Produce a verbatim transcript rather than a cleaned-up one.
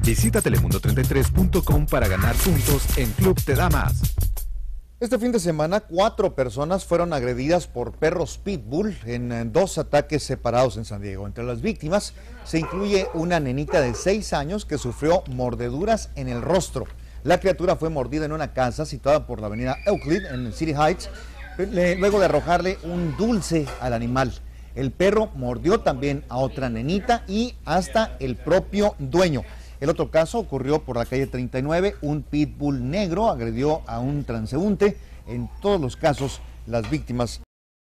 Visita telemundo treinta y tres punto com para ganar puntos en Club Te Da Más. Este fin de semana, cuatro personas fueron agredidas por perros pitbull en dos ataques separados en San Diego. Entre las víctimas se incluye una nenita de seis años que sufrió mordeduras en el rostro. La criatura fue mordida en una casa situada por la avenida Euclid en City Heights, luego de arrojarle un dulce al animal. El perro mordió también a otra nenita y hasta el propio dueño. El otro caso ocurrió por la calle treinta y nueve, un pitbull negro agredió a un transeúnte. En todos los casos, las víctimas